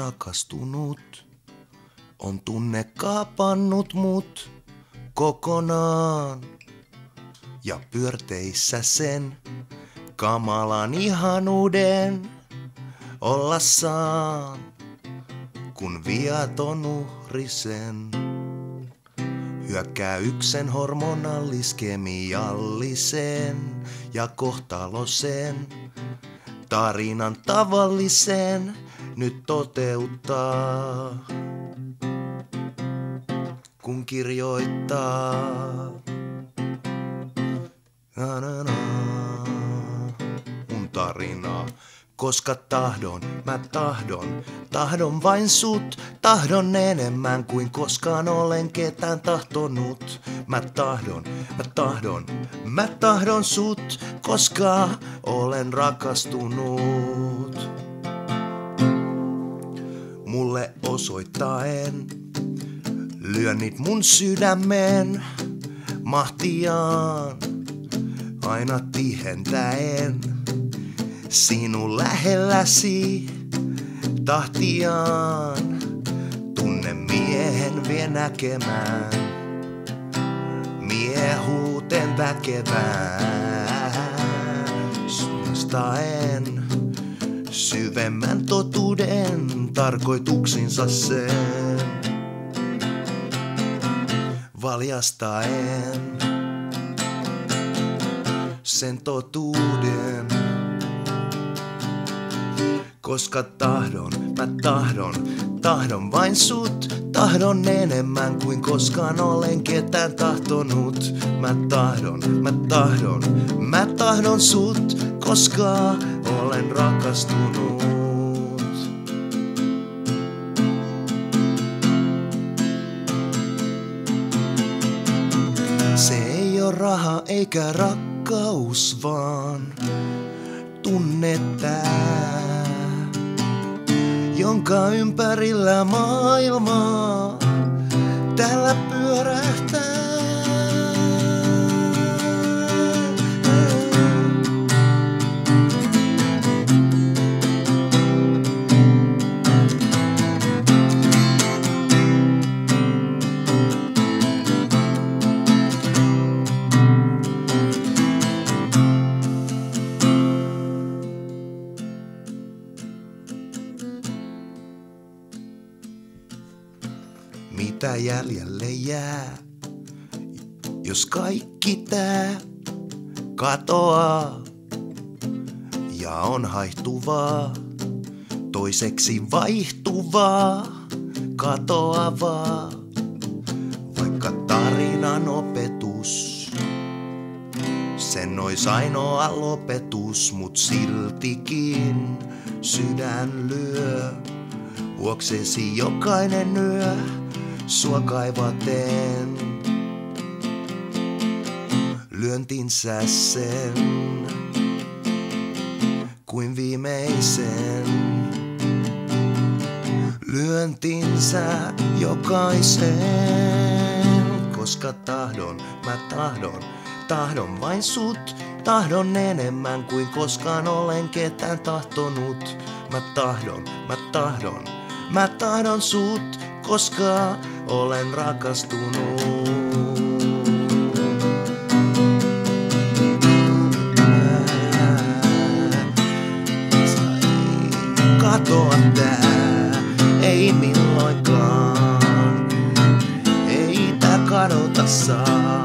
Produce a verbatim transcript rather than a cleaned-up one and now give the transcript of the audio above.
rakastunut, on tunne kaapannut mut kokonaan. Ja pyörteissä sen kamalan ihanuuden olla saan, kun viaton uhri sen hyökkää yksen hormonallis-kemiallisen ja kohtalosen tarinan tavallisen nyt toteuttaa, kun kirjoittaa na, na, na, mun tarinaa. Koska tahdon, mä tahdon, tahdon vain sut, tahdon enemmän kuin koskaan olen ketään tahtonut. Mä tahdon, mä tahdon, mä tahdon sut, koska olen rakastunut. Mulle osoittaen lyönnit mun sydämen mahtiaan, aina tihentäen sinun lähelläsi tahtiaan. Tunne miehen vie näkemään miehuuteen väkevään, sunnistaen syvemmän totuuden tarkoituksinsa sen, valjastaen sen totuuden. Koska tahdon, mä tahdon, tahdon vain sut, tahdon enemmän kuin koskaan olen ketään tahtonut. Mä tahdon, mä tahdon, mä tahdon sut, koska olen rakastunut. Se ei oo raha eikä rakkaus, vaan tunne tää, jonka ympärillä maailmaa täällä pyörähtää. Mitä jäljelle jää, jos kaikki tää katoaa ja on haihtuvaa, toiseksi vaihtuvaa, katoavaa, vaikka tarinan opetus sen ois ainoa lopetus, mut siltikin sydän lyö vuoksesi jokainen yö sua kaivaten. Lyöntinsä sen kuin viimeisen, lyöntinsä jokaisen. Koska tahdon, mä tahdon, tahdon vain sut, tahdon enemmän kuin koskaan olen ketään tahtonut. Mä tahdon, mä tahdon, mä tahdon sut, koska olen rakastunut. Katoa tää, ei milloinkaan, ei tää kadota saa.